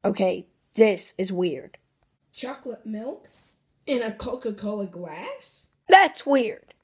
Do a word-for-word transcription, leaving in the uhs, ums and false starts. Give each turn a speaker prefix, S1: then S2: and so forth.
S1: Okay, this is weird.
S2: Chocolate milk in a Coca-Cola glass?
S1: That's weird.